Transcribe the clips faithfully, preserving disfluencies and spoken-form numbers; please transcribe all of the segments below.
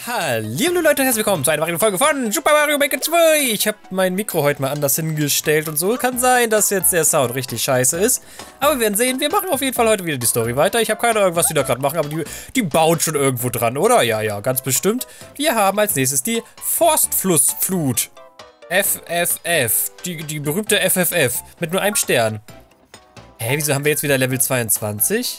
Hallo Leute, herzlich willkommen zu einer weiteren Folge von Super Mario Maker zwei. Ich habe mein Mikro heute mal anders hingestellt und so. Kann sein, dass jetzt der Sound richtig scheiße ist. Aber wir werden sehen, wir machen auf jeden Fall heute wieder die Story weiter. Ich habe keine Ahnung, was die da gerade machen, aber die, die bauen schon irgendwo dran, oder? Ja, ja, ganz bestimmt. Wir haben als nächstes die Forstflussflut. F F F. Die, die berühmte F F F. Mit nur einem Stern. Hä, wieso haben wir jetzt wieder Level zweiundzwanzig?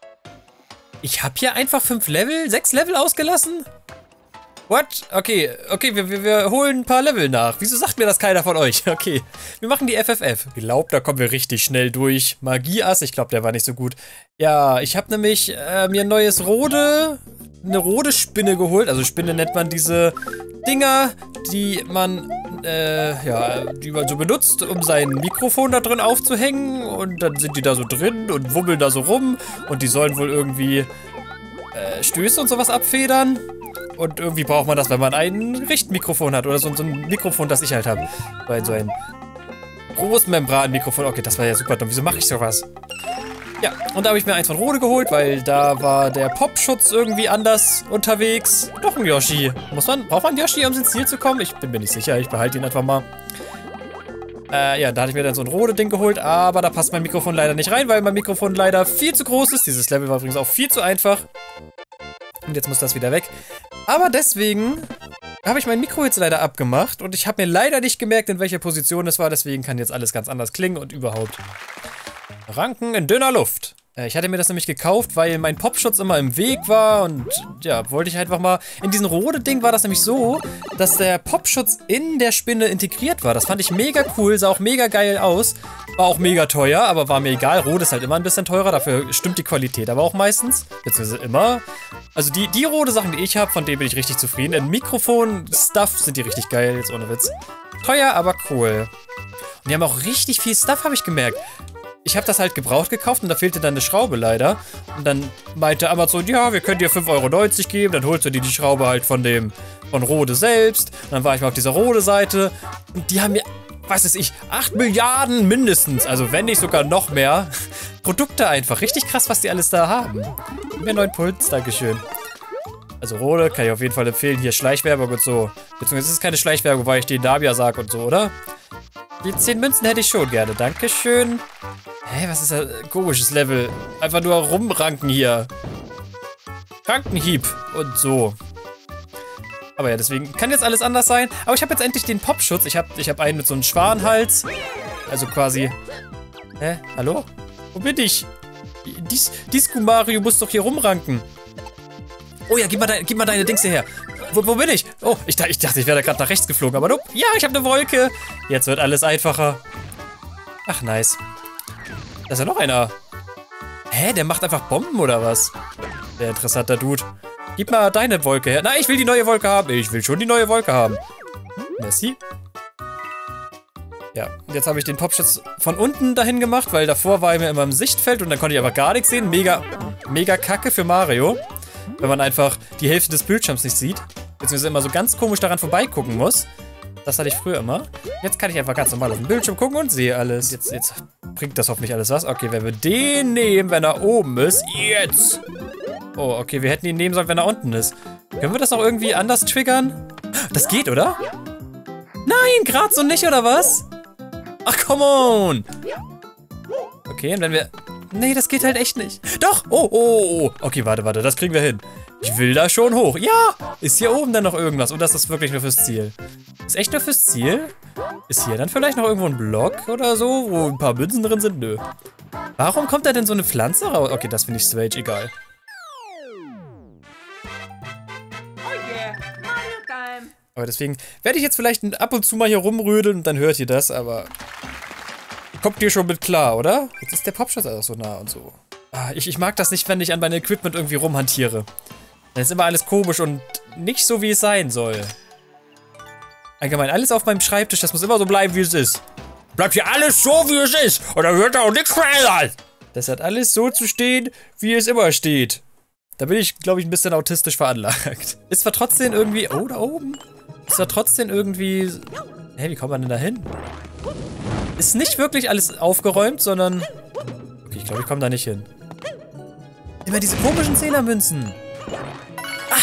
Ich habe hier einfach fünf Level, sechs Level ausgelassen? What? Okay, okay, wir, wir, wir holen ein paar Level nach. Wieso sagt mir das keiner von euch? Okay, wir machen die F F F. Ich glaube, da kommen wir richtig schnell durch. Magieass, ich glaube, der war nicht so gut. Ja, ich habe nämlich äh, mir ein neues Rode, eine Rode-Spinne geholt. Also Spinne nennt man diese Dinger, die man, äh, ja, die man so benutzt, um sein Mikrofon da drin aufzuhängen. Und dann sind die da so drin und wubbeln da so rum. Und die sollen wohl irgendwie äh, Stöße und sowas abfedern. Und irgendwie braucht man das, wenn man ein Richtmikrofon hat. Oder so, so ein Mikrofon, das ich halt habe. Weil so ein Großmembran-Mikrofon. Okay, das war ja super dumm. Wieso mache ich sowas? Ja, und da habe ich mir eins von Rode geholt, weil da war der Popschutz irgendwie anders unterwegs. Doch ein Yoshi. Muss man, braucht man Yoshi, um ins Ziel zu kommen? Ich bin mir nicht sicher. Ich behalte ihn einfach mal. Äh, ja, da hatte ich mir dann so ein Rode-Ding geholt. Aber da passt mein Mikrofon leider nicht rein, weil mein Mikrofon leider viel zu groß ist. Dieses Level war übrigens auch viel zu einfach. Und jetzt muss das wieder weg. Aber deswegen habe ich mein Mikro jetzt leider abgemacht und ich habe mir leider nicht gemerkt, in welcher Position es war. Deswegen kann jetzt alles ganz anders klingen und überhaupt. Ranken in dünner Luft. Äh, ich hatte mir das nämlich gekauft, weil mein Popschutz immer im Weg war und ja, wollte ich einfach mal... In diesem Rode-Ding war das nämlich so, dass der Popschutz in der Spinne integriert war. Das fand ich mega cool, sah auch mega geil aus. War auch mega teuer, aber war mir egal. Rode ist halt immer ein bisschen teurer, dafür stimmt die Qualität aber auch meistens. Beziehungsweise immer. Also die, die Rode-Sachen, die ich habe, von denen bin ich richtig zufrieden. Im Mikrofon-Stuff sind die richtig geil, jetzt ohne Witz. Teuer, aber cool. Und die haben auch richtig viel Stuff, habe ich gemerkt. Ich habe das halt gebraucht gekauft und da fehlte dann eine Schraube leider. Und dann meinte Amazon, ja, wir können dir fünf Euro neunzig geben. Dann holst du dir die Schraube halt von dem, von Rode selbst. Und dann war ich mal auf dieser Rode-Seite. Und die haben mir, was weiß ich, acht Milliarden mindestens, also wenn nicht sogar noch mehr, Produkte einfach. Richtig krass, was die alles da haben. Gib mir einen neuen Puls, dankeschön. Also Rode kann ich auf jeden Fall empfehlen. Hier Schleichwerbung und so. Beziehungsweise es ist keine Schleichwerbung, weil ich den Nabia sag und so, oder? Die zehn Münzen hätte ich schon gerne. Dankeschön. Hä, was ist das? Komisches Level. Einfach nur rumranken hier. Krankenhieb und so. Aber ja, deswegen kann jetzt alles anders sein. Aber ich habe jetzt endlich den Popschutz. Ich habe ich hab einen mit so einem Schwanenhals. Also quasi... Hä? Hallo? Wo bin ich? Dis Disco Mario muss doch hier rumranken. Oh ja, gib mal, dein, gib mal deine Dings hierher. Wo, wo bin ich? Oh, ich, ich dachte, ich wäre da gerade nach rechts geflogen. Aber nope. Ja, ich habe eine Wolke. Jetzt wird alles einfacher. Ach, nice. Da ist ja noch einer. Hä, der macht einfach Bomben oder was? Sehr interessanter Dude. Gib mal deine Wolke her. Nein, ich will die neue Wolke haben. Ich will schon die neue Wolke haben. Merci. Ja, jetzt habe ich den Popschutz von unten dahin gemacht, weil davor war er mir immer im Sichtfeld und dann konnte ich aber gar nichts sehen. Mega, mega kacke für Mario. Wenn man einfach die Hälfte des Bildschirms nicht sieht. Beziehungsweise immer so ganz komisch daran vorbeigucken muss. Das hatte ich früher immer. Jetzt kann ich einfach ganz normal auf den Bildschirm gucken und sehe alles. Jetzt, jetzt bringt das hoffentlich alles was. Okay, wenn wir den nehmen, wenn er oben ist. Jetzt! Oh, okay, wir hätten ihn nehmen sollen, wenn er unten ist. Können wir das noch irgendwie anders triggern? Das geht, oder? Nein, gerade so nicht, oder was? Ach, come on! Okay, und wenn wir... Nee, das geht halt echt nicht. Doch! Oh, oh, oh. Okay, warte, warte, das kriegen wir hin. Ich will da schon hoch. Ja! Ist hier oben dann noch irgendwas? Oder ist das wirklich nur fürs Ziel? Ist echt nur fürs Ziel? Ist hier dann vielleicht noch irgendwo ein Block oder so, wo ein paar Münzen drin sind? Nö. Warum kommt da denn so eine Pflanze raus? Okay, das finde ich strange, egal. Aber deswegen werde ich jetzt vielleicht ab und zu mal hier rumrödeln und dann hört ihr das, aber... Kommt ihr schon mit klar, oder? Jetzt ist der Popschutz auch so nah und so. Ah, ich, ich mag das nicht, wenn ich an meinem Equipment irgendwie rumhantiere. Dann ist immer alles komisch und nicht so, wie es sein soll. Allgemein, alles auf meinem Schreibtisch, das muss immer so bleiben, wie es ist. Bleibt hier alles so, wie es ist. Und dann wird da auch nichts verändert. Das hat alles so zu stehen, wie es immer steht. Da bin ich, glaube ich, ein bisschen autistisch veranlagt. Ist zwar trotzdem irgendwie... Oh, da oben. Ist zwar trotzdem irgendwie... Hä, wie kommt man denn da hin? Ist nicht wirklich alles aufgeräumt, sondern... Okay, ich glaube, ich komme da nicht hin. Immer diese komischen Zehnermünzen. Aha!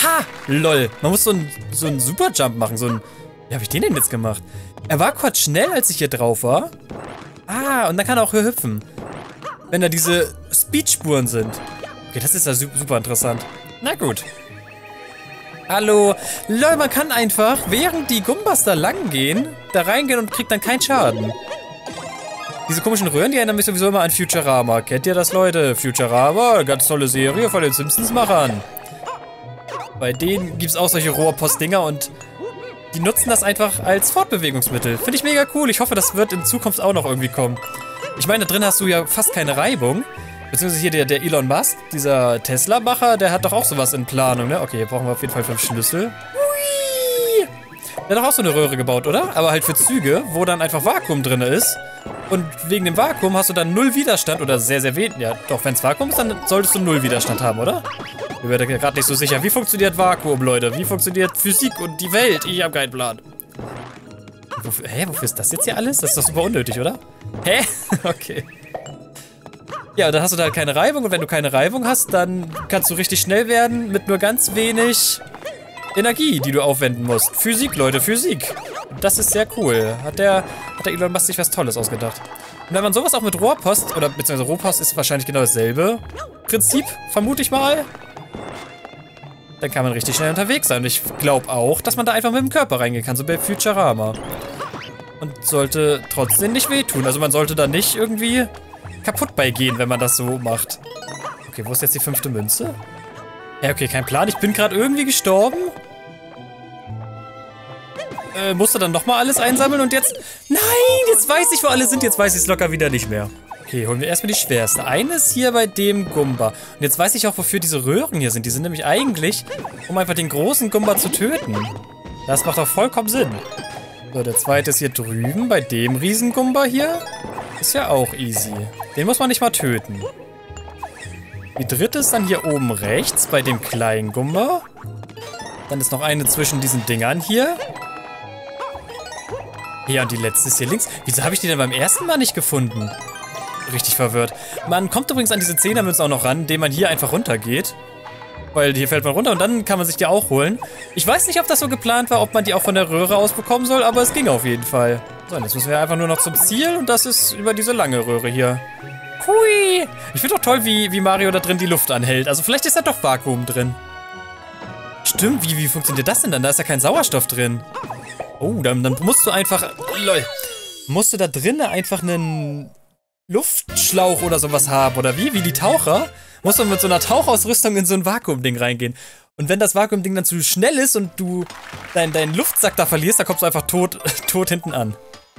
Ha! Lol. Man muss so einen so einen Superjump machen. So ein. Wie habe ich den denn jetzt gemacht? Er war kurz schnell, als ich hier drauf war. Ah, und dann kann er auch hier hüpfen. Wenn da diese Speedspuren sind. Okay, das ist ja super interessant. Na gut. Hallo. Lol, man kann einfach, während die Gumbas da lang gehen, da reingehen und kriegt dann keinen Schaden. Diese komischen Röhren, die erinnern mich sowieso immer an Futurama. Kennt ihr das, Leute? Futurama, ganz tolle Serie von den Simpsons-Machern. Bei denen gibt es auch solche Rohrpost-Dinger und die nutzen das einfach als Fortbewegungsmittel. Finde ich mega cool. Ich hoffe, das wird in Zukunft auch noch irgendwie kommen. Ich meine, da drin hast du ja fast keine Reibung. Beziehungsweise hier der, der Elon Musk, dieser Tesla-Macher, der hat doch auch sowas in Planung, ne? Okay, hier brauchen wir auf jeden Fall fünf Schlüssel. Hui! Der hat doch auch so eine Röhre gebaut, oder? Aber halt für Züge, wo dann einfach Vakuum drin ist. Und wegen dem Vakuum hast du dann null Widerstand oder sehr, sehr wenig. Ja, doch, wenn es Vakuum ist, dann solltest du null Widerstand haben, oder? Ich bin mir gerade nicht so sicher. Wie funktioniert Vakuum, Leute? Wie funktioniert Physik und die Welt? Ich habe keinen Plan. Wofür, hä, wofür ist das jetzt hier alles? Das ist doch super unnötig, oder? Hä? Okay. Ja, dann hast du da halt keine Reibung. Und wenn du keine Reibung hast, dann kannst du richtig schnell werden mit nur ganz wenig Energie, die du aufwenden musst. Physik, Leute, Physik. Das ist sehr cool. Hat der, hat der Elon Musk sich was Tolles ausgedacht. Und wenn man sowas auch mit Rohrpost, oder beziehungsweise Rohrpost ist wahrscheinlich genau dasselbe Prinzip, vermute ich mal, dann kann man richtig schnell unterwegs sein. Und ich glaube auch, dass man da einfach mit dem Körper reingehen kann, so bei Futurama. Und sollte trotzdem nicht wehtun. Also man sollte da nicht irgendwie kaputt bei gehen, wenn man das so macht. Okay, wo ist jetzt die fünfte Münze? Ja, okay, kein Plan. Ich bin gerade irgendwie gestorben. Äh, musste dann nochmal alles einsammeln und jetzt... Nein, jetzt weiß ich, wo alle sind. Jetzt weiß ich es locker wieder nicht mehr. Okay, holen wir erstmal die schwerste. Eine ist hier bei dem Gumba. Und jetzt weiß ich auch, wofür diese Röhren hier sind. Die sind nämlich eigentlich, um einfach den großen Gumba zu töten. Das macht auch vollkommen Sinn. So, der zweite ist hier drüben bei dem Riesengumba hier. Ist ja auch easy. Den muss man nicht mal töten. Die dritte ist dann hier oben rechts bei dem kleinen Gumba. Dann ist noch eine zwischen diesen Dingern hier. Ja, und die letzte ist hier links. Wieso habe ich die denn beim ersten Mal nicht gefunden? Richtig verwirrt. Man kommt übrigens an diese Zehnermünzen auch noch ran, indem man hier einfach runtergeht. Weil hier fällt man runter und dann kann man sich die auch holen. Ich weiß nicht, ob das so geplant war, ob man die auch von der Röhre aus bekommen soll, aber es ging auf jeden Fall. So, und jetzt müssen wir einfach nur noch zum Ziel und das ist über diese lange Röhre hier. Hui! Ich finde doch toll, wie, wie Mario da drin die Luft anhält. Also vielleicht ist da doch Vakuum drin. Stimmt, wie, wie funktioniert das denn dann? Da ist ja kein Sauerstoff drin. Oh, dann, dann musst du einfach... Lol. Musst du da drinnen einfach einen Luftschlauch oder sowas haben, oder wie? Wie die Taucher? Musst du mit so einer Tauchausrüstung in so ein Vakuumding reingehen. Und wenn das Vakuumding dann zu schnell ist und du deinen dein Luftsack da verlierst, dann kommst du einfach tot, tot hinten an.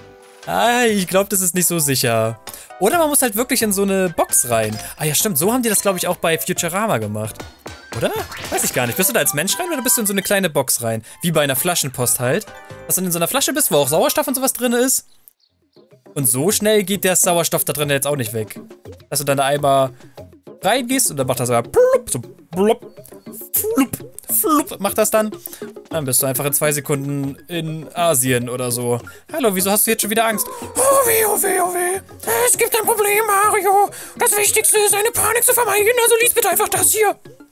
Ah, ich glaube, das ist nicht so sicher. Oder man muss halt wirklich in so eine Box rein. Ah ja, stimmt, so haben die das, glaube ich, auch bei Futurama gemacht. Oder? Weiß ich gar nicht. Bist du da als Mensch rein oder bist du in so eine kleine Box rein? Wie bei einer Flaschenpost halt. Dass du in so einer Flasche bist, wo auch Sauerstoff und sowas drin ist. Und so schnell geht der Sauerstoff da drin jetzt auch nicht weg. Dass du dann da einmal reingehst und dann macht das so plupp, so plupp, flupp, flupp, macht das dann. Dann bist du einfach in zwei Sekunden in Asien oder so. Hallo, wieso hast du jetzt schon wieder Angst? Oh weh, oh weh, oh weh. Es gibt ein Problem, Mario. Das Wichtigste ist, eine Panik zu vermeiden. Also lies bitte einfach das hier.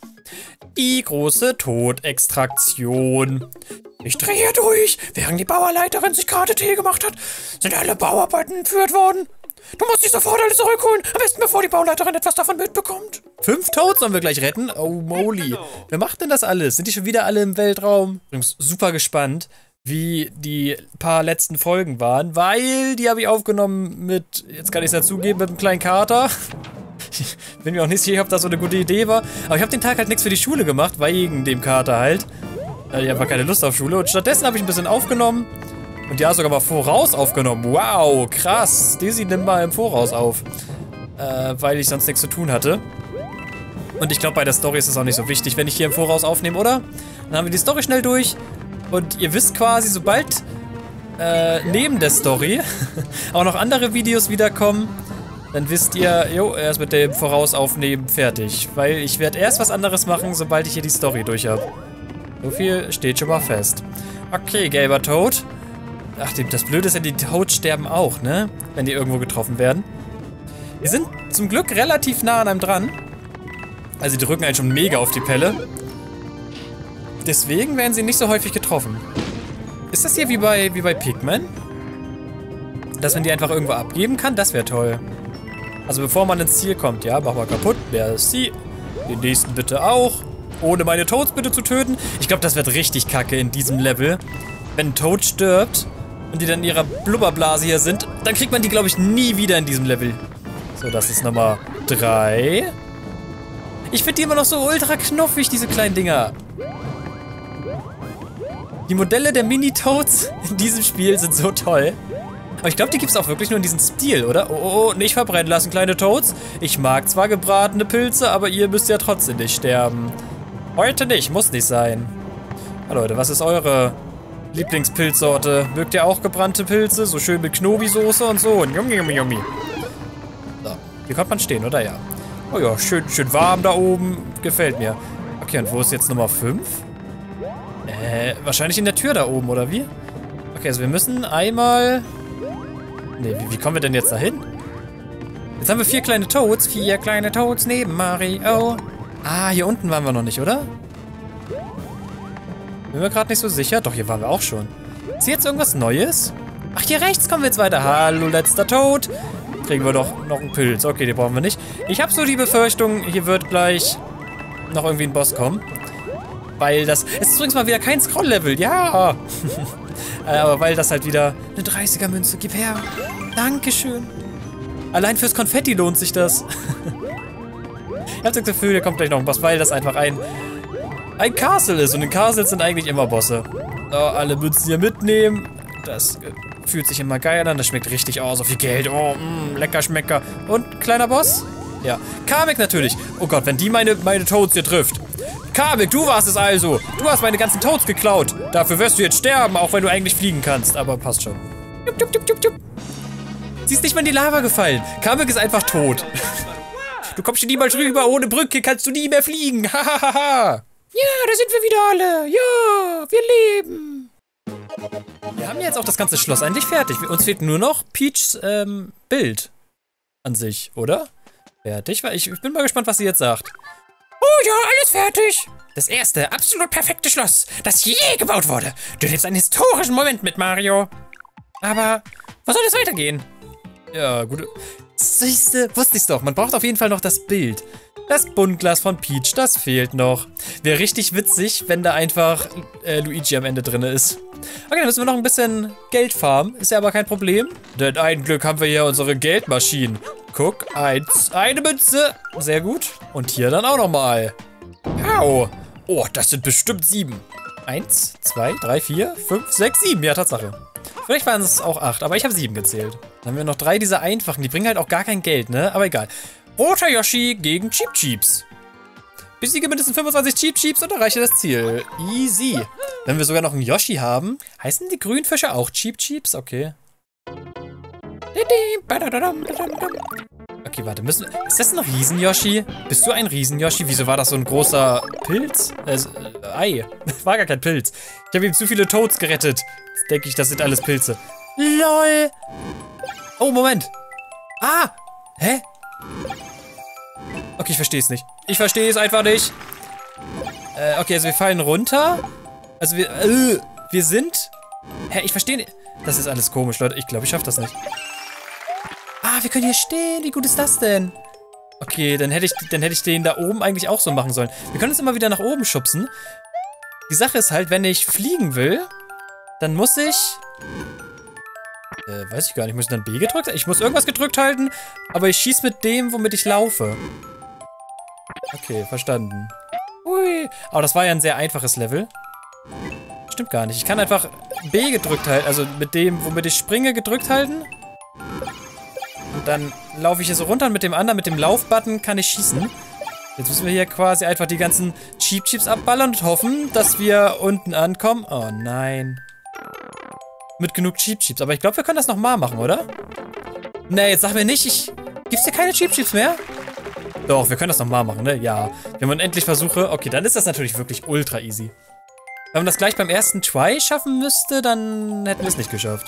Die große Todextraktion. Ich drehe durch. Während die Bauerleiterin sich gerade Tee gemacht hat, sind alle Bauarbeiten entführt worden. Du musst die sofort alle zurückholen. Am besten, bevor die Bauleiterin etwas davon mitbekommt. Fünf Toads sollen wir gleich retten? Oh, moly. Wer macht denn das alles? Sind die schon wieder alle im Weltraum? Übrigens super gespannt, wie die paar letzten Folgen waren, weil die habe ich aufgenommen mit, jetzt kann ich es dazugeben, mit einem kleinen Kater. Ich bin mir auch nicht sicher, ob das so eine gute Idee war. Aber ich habe den Tag halt nichts für die Schule gemacht, wegen dem Kater halt. Ich habe keine Lust auf Schule. Und stattdessen habe ich ein bisschen aufgenommen. Und ja, sogar mal voraus aufgenommen. Wow, krass. Daisy nimmt mal im Voraus auf. Äh, weil ich sonst nichts zu tun hatte. Und ich glaube, bei der Story ist es auch nicht so wichtig, wenn ich hier im Voraus aufnehme, oder? Dann haben wir die Story schnell durch. Und ihr wisst quasi, sobald äh, neben der Story auch noch andere Videos wiederkommen, dann wisst ihr, jo, er ist mit dem Vorausaufnehmen fertig. Weil ich werde erst was anderes machen, sobald ich hier die Story durch habe. So viel steht schon mal fest. Okay, gelber Toad. Ach, das Blöde ist ja, die Toads sterben auch, ne? Wenn die irgendwo getroffen werden. Die sind zum Glück relativ nah an einem dran. Also die drücken einen schon mega auf die Pelle. Deswegen werden sie nicht so häufig getroffen. Ist das hier wie bei, wie bei Pikmin? Dass man die einfach irgendwo abgeben kann? Das wäre toll. Also bevor man ins Ziel kommt, ja, mach mal kaputt. Wer ist sie? Den nächsten bitte auch. Ohne meine Toads bitte zu töten. Ich glaube, das wird richtig kacke in diesem Level. Wenn ein Toad stirbt und die dann in ihrer Blubberblase hier sind, dann kriegt man die, glaube ich, nie wieder in diesem Level. So, das ist Nummer drei. Ich finde die immer noch so ultra knuffig, diese kleinen Dinger. Die Modelle der Mini-Toads in diesem Spiel sind so toll. Aber ich glaube, die gibt es auch wirklich nur in diesem Stil, oder? Oh, oh, nicht verbrennen lassen, kleine Toads. Ich mag zwar gebratene Pilze, aber ihr müsst ja trotzdem nicht sterben. Heute nicht, muss nicht sein. Ja, Leute, was ist eure Lieblingspilzsorte? Mögt ihr auch gebrannte Pilze? So schön mit Knobi-Soße und so. Yummi, yummi, yummi. So, hier kommt man stehen, oder? Ja. Oh ja, schön, schön warm da oben. Gefällt mir. Okay, und wo ist jetzt Nummer fünf? Äh, wahrscheinlich in der Tür da oben, oder wie? Okay, also wir müssen einmal... Ne, wie, wie kommen wir denn jetzt dahin? Jetzt haben wir vier kleine Toads. Vier kleine Toads neben Mario. Ah, hier unten waren wir noch nicht, oder? Bin mir gerade nicht so sicher. Doch, hier waren wir auch schon. Ist hier jetzt irgendwas Neues? Ach, hier rechts kommen wir jetzt weiter. Hallo, letzter Toad. Kriegen wir doch noch einen Pilz. Okay, den brauchen wir nicht. Ich habe so die Befürchtung, hier wird gleich noch irgendwie ein Boss kommen. Weil das... Es ist übrigens mal wieder kein Scroll-Level. Ja. Aber weil das halt wieder eine dreißiger-Münze. Gib her. Dankeschön. Allein fürs Konfetti lohnt sich das. Ich habe das Gefühl, hier kommt gleich noch ein Boss, weil das einfach ein... ein Castle ist. Und in Castles sind eigentlich immer Bosse. So, alle Münzen hier mitnehmen. Das äh, fühlt sich immer geil an. Das schmeckt richtig aus. So viel Geld. Oh, mh, lecker Schmecker. Und kleiner Boss? Ja. Kamek natürlich. Oh Gott, wenn die meine, meine Toads hier trifft. Kamek, du warst es also. Du hast meine ganzen Toads geklaut. Dafür wirst du jetzt sterben, auch wenn du eigentlich fliegen kannst. Aber passt schon. Jupp, jupp, jupp, jupp, jupp. Sie ist nicht mal in die Lava gefallen. Kamek ist einfach tot. Du kommst hier niemals rüber. Ohne Brücke kannst du nie mehr fliegen. Hahaha. Ja, da sind wir wieder alle. Ja, wir leben. Wir haben jetzt auch das ganze Schloss eigentlich fertig. Uns fehlt nur noch Peachs ähm, Bild an sich, oder? Fertig? Ich, ich bin mal gespannt, was sie jetzt sagt. Oh ja, alles fertig. Das erste, absolut perfekte Schloss, das je gebaut wurde. Du lebst einen historischen Moment mit, Mario. Aber, wo soll es weitergehen? Ja, gut. Siehste, wusste ich's doch. Man braucht auf jeden Fall noch das Bild. Das Buntglas von Peach, das fehlt noch. Wäre richtig witzig, wenn da einfach äh, Luigi am Ende drin ist. Okay, dann müssen wir noch ein bisschen Geld farmen. Ist ja aber kein Problem. Denn ein Glück haben wir hier unsere Geldmaschinen. Guck, eins, eine Münze. Sehr gut. Und hier dann auch nochmal. Au. Oh, das sind bestimmt sieben. Eins, zwei, drei, vier, fünf, sechs, sieben. Ja, Tatsache. Vielleicht waren es auch acht, aber ich habe sieben gezählt. Dann haben wir noch drei dieser einfachen. Die bringen halt auch gar kein Geld, ne? Aber egal. Roter Yoshi gegen Cheep Cheeps. Besiege mindestens fünfundzwanzig Cheep Cheeps und erreiche das Ziel. Easy. Wenn wir sogar noch einen Yoshi haben, heißen die grünen Fische auch Cheep Cheeps? Okay. Okay, warte, müssen... Ist das ein Riesen-Yoshi? Bist du ein Riesen-Yoshi? Wieso war das so ein großer Pilz? Äh, äh Ei. War gar kein Pilz. Ich habe ihm zu viele Toads gerettet. Jetzt denke ich, das sind alles Pilze. LOL. Oh, Moment. Ah. Hä? Okay, ich verstehe es nicht. Ich verstehe es einfach nicht. Äh, okay, also wir fallen runter. Also wir... Äh, wir sind... Hä, ich verstehe nicht. Das ist alles komisch, Leute. Ich glaube, ich schaffe das nicht. Ah, wir können hier stehen. Wie gut ist das denn? Okay, dann hätte ich, dann hätte ich den da oben eigentlich auch so machen sollen. Wir können uns immer wieder nach oben schubsen. Die Sache ist halt, wenn ich fliegen will, dann muss ich... Äh, weiß ich gar nicht. Muss ich dann B gedrückt halten? Ich muss irgendwas gedrückt halten, aber ich schieße mit dem, womit ich laufe. Okay, verstanden. Ui. Aber das war ja ein sehr einfaches Level. Stimmt gar nicht. Ich kann einfach B gedrückt halten, also mit dem, womit ich springe, gedrückt halten. Und dann laufe ich hier so runter und mit dem anderen, mit dem Laufbutton kann ich schießen. Jetzt müssen wir hier quasi einfach die ganzen Cheep Cheeps abballern und hoffen, dass wir unten ankommen. Oh nein. Mit genug Cheep Cheeps. Aber ich glaube, wir können das nochmal machen, oder? Nee, jetzt sag mir nicht, ich... Gibt's hier keine Cheep Cheeps mehr? Doch, wir können das nochmal machen, ne? Ja. Wenn man endlich versuche... Okay, dann ist das natürlich wirklich ultra easy. Wenn man das gleich beim ersten Try schaffen müsste, dann hätten wir es nicht geschafft.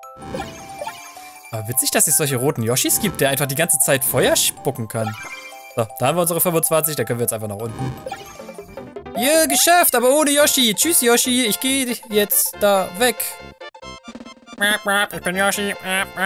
Aber witzig, dass es solche roten Yoshis gibt, der einfach die ganze Zeit Feuer spucken kann. So, da haben wir unsere fünfundzwanzig, da können wir jetzt einfach nach unten. Ja, geschafft, aber ohne Yoshi. Tschüss, Yoshi, ich gehe jetzt da weg. Ich bin Yoshi.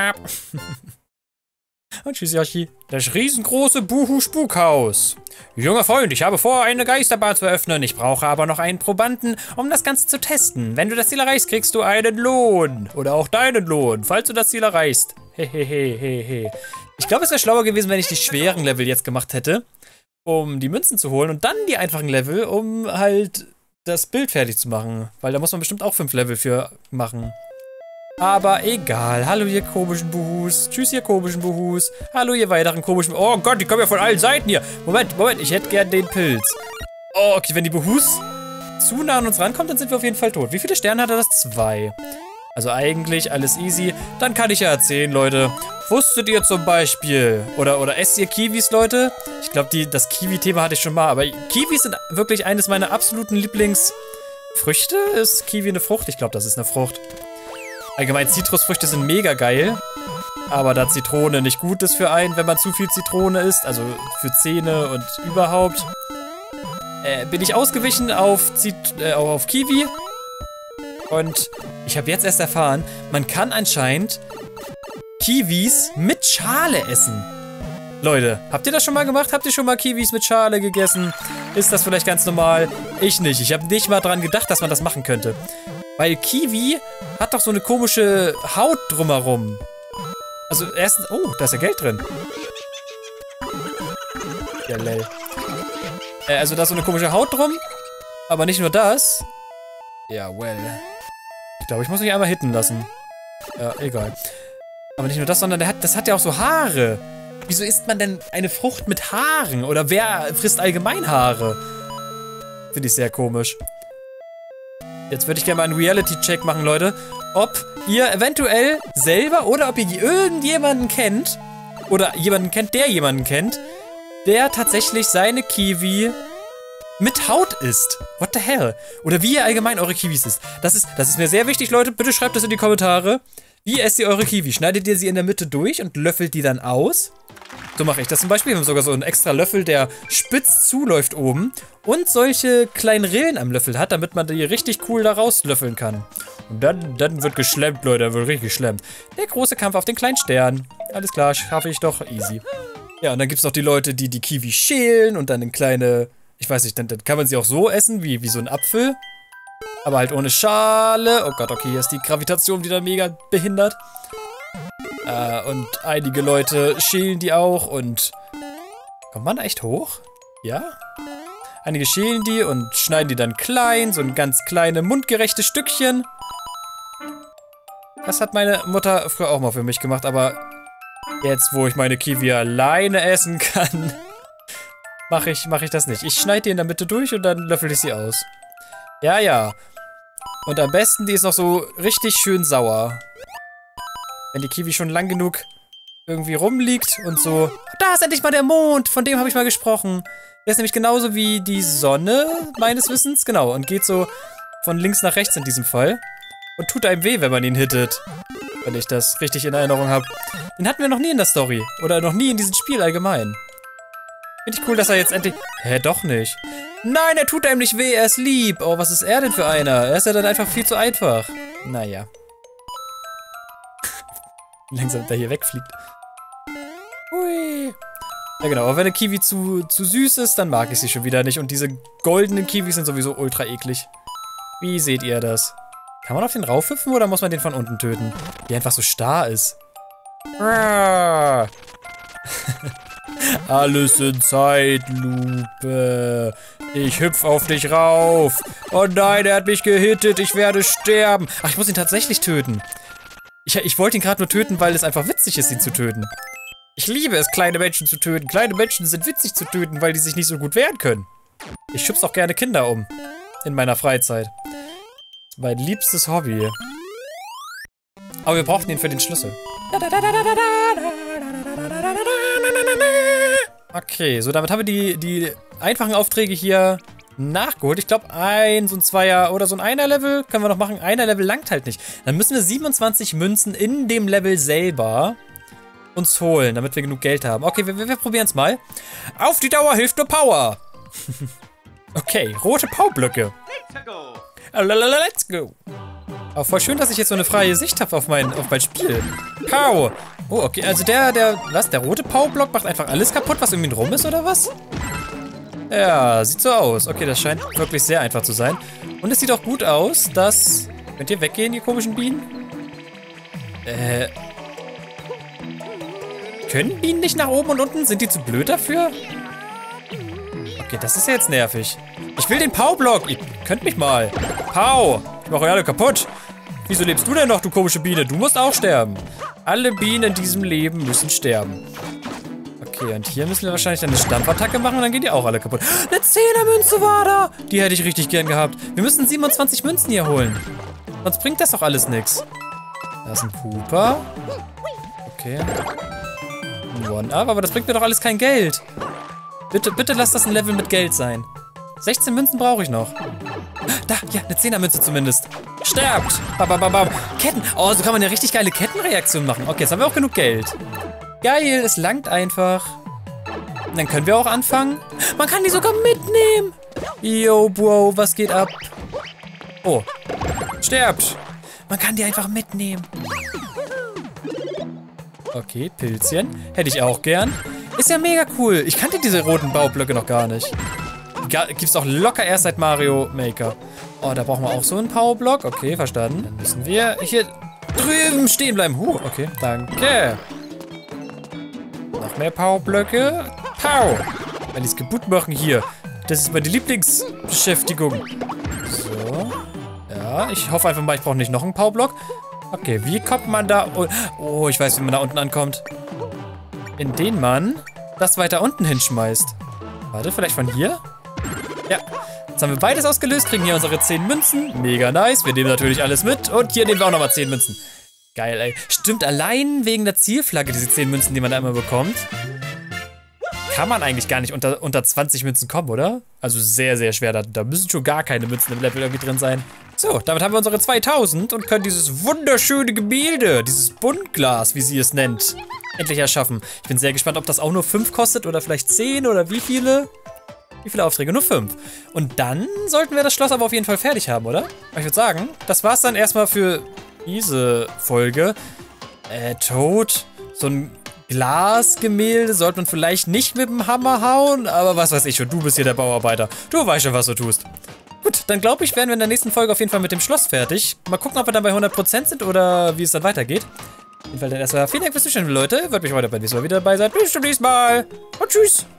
Und tschüss, Yoshi. Das riesengroße Buhu-Spukhaus. Junger Freund, ich habe vor, eine Geisterbahn zu eröffnen. Ich brauche aber noch einen Probanden, um das Ganze zu testen. Wenn du das Ziel erreichst, kriegst du einen Lohn. Oder auch deinen Lohn, falls du das Ziel erreichst. Hehehehe. Ich glaube, es wäre schlauer gewesen, wenn ich die schweren Level jetzt gemacht hätte, um die Münzen zu holen und dann die einfachen Level, um halt das Bild fertig zu machen. Weil da muss man bestimmt auch fünf Level für machen. Aber egal. Hallo, ihr komischen Buhus. Tschüss, ihr komischen Buhus. Hallo, ihr weiteren komischen... Oh Gott, die kommen ja von allen Seiten hier. Moment, Moment, ich hätte gern den Pilz. Oh, okay, wenn die Buhus zu nah an uns rankommt, dann sind wir auf jeden Fall tot. Wie viele Sterne hat er das? Zwei. Also eigentlich alles easy. Dann kann ich ja erzählen, Leute. Wusstet ihr zum Beispiel... Oder, oder esst ihr Kiwis, Leute? Ich glaube, das Kiwi-Thema hatte ich schon mal. Aber Kiwis sind wirklich eines meiner absoluten Lieblingsfrüchte. Ist Kiwi eine Frucht? Ich glaube, das ist eine Frucht. Allgemein, Zitrusfrüchte sind mega geil, aber da Zitrone nicht gut ist für einen, wenn man zu viel Zitrone isst, also für Zähne und überhaupt, äh, bin ich ausgewichen auf, Zit äh, auf Kiwi. Und ich habe jetzt erst erfahren, man kann anscheinend Kiwis mit Schale essen. Leute, habt ihr das schon mal gemacht? Habt ihr schon mal Kiwis mit Schale gegessen? Ist das vielleicht ganz normal? Ich nicht. Ich habe nicht mal dran gedacht, dass man das machen könnte. Weil Kiwi hat doch so eine komische Haut drumherum. Also erstens... Oh, da ist ja Geld drin. Ja, lel. Äh, also da ist so eine komische Haut drum. Aber nicht nur das. Ja, well. Ich glaube, ich muss mich einmal hitten lassen. Ja, egal. Aber nicht nur das, sondern der hat, das hat ja auch so Haare. Wieso isst man denn eine Frucht mit Haaren? Oder wer frisst allgemein Haare? Finde ich sehr komisch. Jetzt würde ich gerne mal einen Reality-Check machen, Leute. Ob ihr eventuell selber oder ob ihr irgendjemanden kennt, oder jemanden kennt, der jemanden kennt, der tatsächlich seine Kiwi mit Haut isst. What the hell? Oder wie ihr allgemein eure Kiwis isst. Das ist, das ist mir sehr wichtig, Leute. Bitte schreibt das in die Kommentare. Wie esst ihr eure Kiwi? Schneidet ihr sie in der Mitte durch und löffelt die dann aus? So mache ich das zum Beispiel. Wir haben sogar so einen extra Löffel, der spitz zuläuft oben und solche kleinen Rillen am Löffel hat, damit man die richtig cool da rauslöffeln kann. Und dann, dann wird geschlemmt, Leute, dann wird richtig geschlemmt. Der große Kampf auf den kleinen Stern. Alles klar, schaffe ich doch easy. Ja, und dann gibt es noch die Leute, die die Kiwi schälen und dann in kleine, ich weiß nicht, dann, dann kann man sie auch so essen, wie, wie so ein Apfel. Aber halt ohne Schale. Oh Gott, okay, hier ist die Gravitation wieder mega behindert. Äh, und einige Leute schälen die auch und... Kommt man echt hoch? Ja? Einige schälen die und schneiden die dann klein, so ein ganz kleine, mundgerechte Stückchen. Das hat meine Mutter früher auch mal für mich gemacht, aber jetzt, wo ich meine Kiwi alleine essen kann, mache ich, mach ich das nicht. Ich schneide die in der Mitte durch und dann löffel ich sie aus. Ja, ja. Und am besten, die ist noch so richtig schön sauer. Wenn die Kiwi schon lang genug irgendwie rumliegt und so... Da ist endlich mal der Mond, von dem habe ich mal gesprochen. Der ist nämlich genauso wie die Sonne, meines Wissens. Genau, und geht so von links nach rechts in diesem Fall. Und tut einem weh, wenn man ihn hittet. Wenn ich das richtig in Erinnerung habe. Den hatten wir noch nie in der Story. Oder noch nie in diesem Spiel allgemein. Finde ich cool, dass er jetzt endlich... Hä, doch nicht. Nein, er tut einem nicht weh, er ist lieb. Oh, was ist er denn für einer? Er ist ja dann einfach viel zu einfach. Naja. Langsam, der hier wegfliegt. Hui. Ja genau, aber wenn eine Kiwi zu, zu süß ist, dann mag ich sie schon wieder nicht. Und diese goldenen Kiwis sind sowieso ultra eklig. Wie seht ihr das? Kann man auf den raufhüpfen oder muss man den von unten töten? Die einfach so starr ist. Alles in Zeitlupe. Ich hüpf auf dich rauf. Oh nein, er hat mich gehittet. Ich werde sterben. Ach, ich muss ihn tatsächlich töten. Ich, ich wollte ihn gerade nur töten, weil es einfach witzig ist, ihn zu töten. Ich liebe es, kleine Menschen zu töten. Kleine Menschen sind witzig zu töten, weil die sich nicht so gut wehren können. Ich schubse auch gerne Kinder um. In meiner Freizeit. Mein liebstes Hobby. Aber wir brauchten ihn für den Schlüssel. Okay, so damit haben wir die, die einfachen Aufträge hier nachgeholt. Ich glaube, ein, so ein Zweier oder so ein Einer-Level können wir noch machen. Einer-Level langt halt nicht. Dann müssen wir siebenundzwanzig Münzen in dem Level selber uns holen, damit wir genug Geld haben. Okay, wir, wir, wir probieren es mal. Auf die Dauer hilft nur Power. Okay, rote Powerblöcke. Let's go. Aber voll schön, dass ich jetzt so eine freie Sicht habe auf mein, auf mein Spiel. Pow. Oh, okay, also der, der, was, der rote Powerblock macht einfach alles kaputt, was irgendwie rum ist, oder was? Ja, sieht so aus. Okay, das scheint wirklich sehr einfach zu sein. Und es sieht auch gut aus, dass... Könnt ihr weggehen, ihr komischen Bienen? Äh... Können Bienen nicht nach oben und unten? Sind die zu blöd dafür? Okay, das ist ja jetzt nervig. Ich will den Powerblock. Ihr könnt mich mal. Pow. Ich mache euch alle kaputt. Wieso lebst du denn noch, du komische Biene? Du musst auch sterben. Alle Bienen in diesem Leben müssen sterben. Okay, und hier müssen wir wahrscheinlich eine Stampfattacke machen und dann gehen die auch alle kaputt. Eine Zehnermünze war da. Die hätte ich richtig gern gehabt. Wir müssen siebenundzwanzig Münzen hier holen. Sonst bringt das doch alles nichts. Da ist ein Cooper. Okay. Ein One-Up, aber das bringt mir doch alles kein Geld. Bitte, bitte lass das ein Level mit Geld sein. sechzehn Münzen brauche ich noch. Da, ja, eine Zehnermünze zumindest. Sterbt! Bam, bam, bam, bam. Ketten! Oh, so kann man eine richtig geile Kettenreaktion machen. Okay, jetzt haben wir auch genug Geld. Geil, es langt einfach. Und dann können wir auch anfangen. Man kann die sogar mitnehmen. Yo, Bro, was geht ab? Oh. Sterbt! Man kann die einfach mitnehmen. Okay, Pilzchen. Hätte ich auch gern. Ist ja mega cool. Ich kannte diese roten Baublöcke noch gar nicht. Gibt es auch locker erst seit Mario Maker. Oh, da brauchen wir auch so einen Powerblock. Okay, verstanden. Dann müssen wir hier drüben stehen bleiben. Huh, okay, danke. Noch mehr Powerblöcke. Pow! Wenn die es kaputt machen hier. Das ist meine Lieblingsbeschäftigung. So. Ja, ich hoffe einfach mal, ich brauche nicht noch einen Powerblock. Okay, wie kommt man da... Oh, ich weiß, wie man da unten ankommt. Indem man das weiter unten hinschmeißt. Warte, vielleicht von hier? Ja. Jetzt haben wir beides ausgelöst, kriegen hier unsere zehn Münzen. Mega nice. Wir nehmen natürlich alles mit. Und hier nehmen wir auch nochmal zehn Münzen. Geil, ey. Stimmt, allein wegen der Zielflagge, diese zehn Münzen, die man da immer bekommt, kann man eigentlich gar nicht unter, unter zwanzig Münzen kommen, oder? Also sehr, sehr schwer. Da, da müssen schon gar keine Münzen im Level irgendwie drin sein. So, damit haben wir unsere zweitausend und können dieses wunderschöne Gemälde, dieses Buntglas, wie sie es nennt, endlich erschaffen. Ich bin sehr gespannt, ob das auch nur fünf kostet oder vielleicht zehn oder wie viele. Wie viele Aufträge? Nur fünf. Und dann sollten wir das Schloss aber auf jeden Fall fertig haben, oder? Ich würde sagen, das war's dann erstmal für diese Folge. Äh, Toad, so ein Glasgemälde sollte man vielleicht nicht mit dem Hammer hauen, aber was weiß ich schon, du bist hier der Bauarbeiter. Du weißt schon, was du tust. Gut, dann glaube ich, werden wir in der nächsten Folge auf jeden Fall mit dem Schloss fertig. Mal gucken, ob wir dann bei hundert Prozent sind oder wie es dann weitergeht. Auf jeden Fall dann erstmal vielen Dank fürs Zuschauen, Leute. Würde mich heute beim nächsten Mal wieder dabei sein. Bis zum nächsten Mal. Und tschüss.